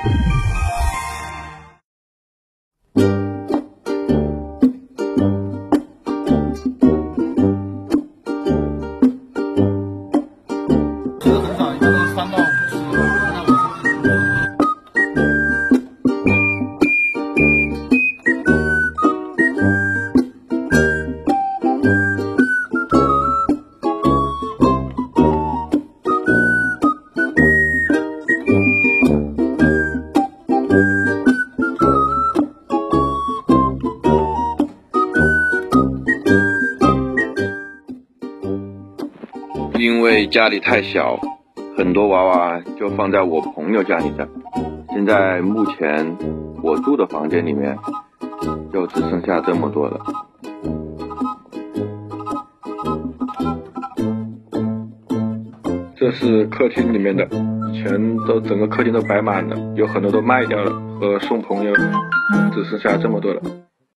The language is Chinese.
因为家里太小，很多娃娃就放在我朋友家里的。现在目前我住的房间里面就只剩下这么多了。这是客厅里面的，整个客厅都摆满了，有很多都卖掉了和送朋友，只剩下这么多了。